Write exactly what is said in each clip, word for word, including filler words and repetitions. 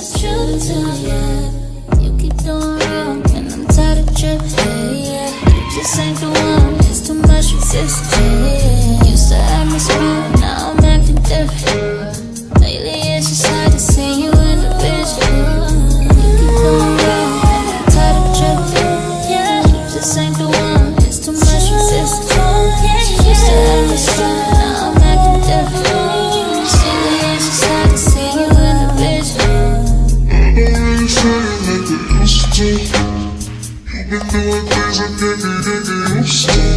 the truth to you. You keep doing wrong and I'm tired of tripping, yeah. You just ain't the one, it's too much resistance, yeah. Used to have me smile, now I'm acting different. Lately it's just hard to see you in the vision. You keep doing wrong and I'm tired of tripping, yeah. You just ain't the one, it's too much resistance, yeah. Used to have me smile, now I'm acting different. Lately it's just hard to see you in the vision. You've been doing things I can't get used to.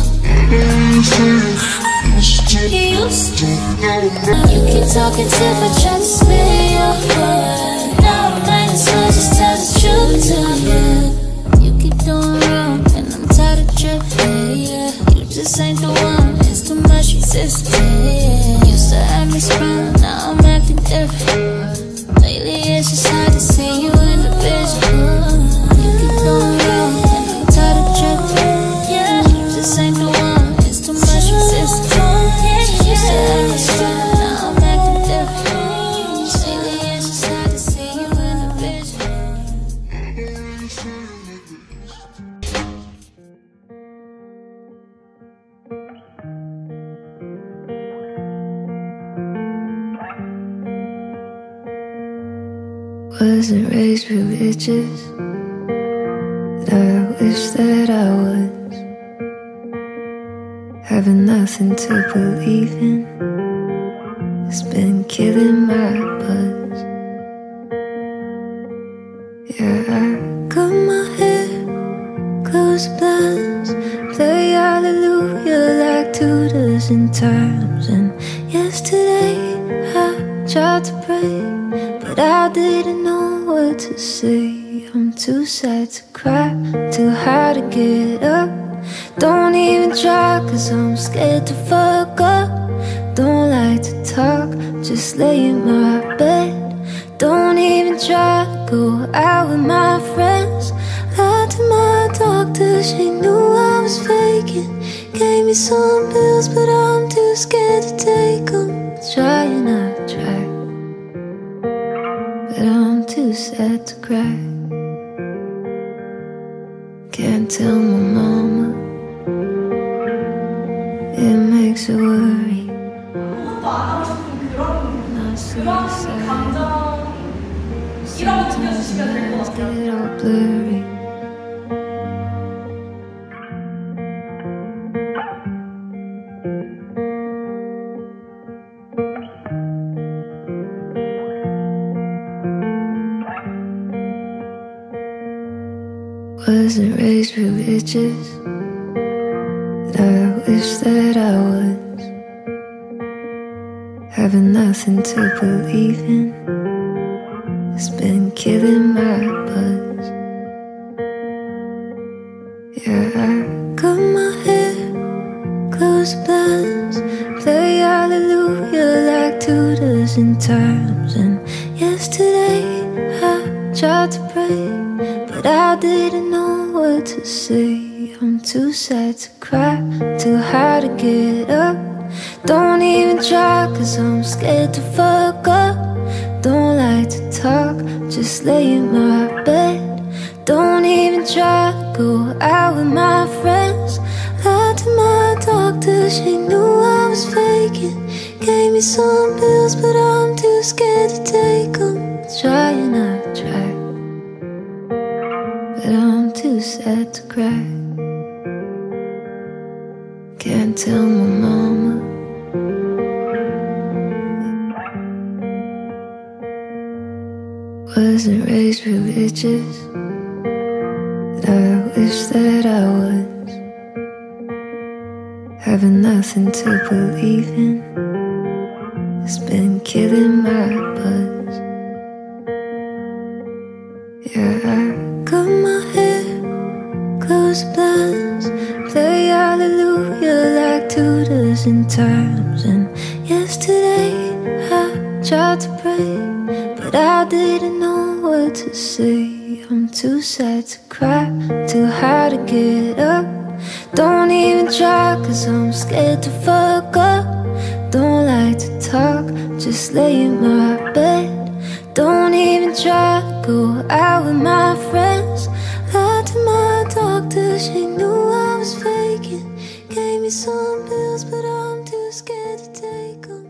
You used to. You keep talking till I try to spare your heart. Now I'm might as well just tell the truth to you. You keep doing wrong and I'm tired of tripping, yeah. You just ain't the one, it's too much resistance, yeah. Used to have me sprung, now I'm acting different. Lately it's just hard to see you in the vision. You keep doing wrong and I'm tired of tripping, yeah. You just ain't the one, it's too much resistance, yeah. Used to have me sprung, now I'm acting different. Lately it's just hard to see you in the vision. Wasn't raised religious, but I wish that I was. Having nothing to believe in, it's been killing my buzz. Yeah, I cut my hair, close the blinds, play hallelujah like two dozen times. And yesterday I tried to pray, but I didn't know what to say. I'm too sad to cry, too high to get up. Don't even try, cause I'm scared to fuck up. Don't like to talk, just lay in my bed. Don't even try, go out with my friends. Lied to my doctor, she knew I was faking. Gave me some pills, but I'm too scared to take them. Try and I try, but I'm too sad to cry. Can't tell my mama, it makes her worry. Not suicide, sometimes my eyes get all blurry. Wasn't raised religious, but I wish that I was. Having nothing to believe in, it's been killing my buzz. Yeah, I cut my hair, close the blinds, play hallelujah like two dozen times. And yesterday I tried to pray, but I didn't know what to say. I'm too sad to cry, too high to get up. Don't even try, cause I'm scared to fuck. fuck up. Don't like to talk, just lay in my bed. Don't even try, go out with my friends. Lied to my doctor, she knew I was faking. Gave me some pills, but I'm too scared to take them. Try and I try, but I'm too sad to cry. Can't tell my mama. Wasn't raised religious, but I wish that I was. Having nothing to believe in, it's been killing my buzz. Yeah, I cut my hair, close the blinds, play hallelujah like two dozen times. And yesterday I tried to pray, but I didn't know what to say. I'm too sad to cry, too high to get up. Don't even try, cause I'm scared to fuck up. Don't like to talk, just lay in my bed. Don't even try to go out with my friends. Lied to my doctor, she knew I was faking. Gave me some pills, but I'm too scared to take them.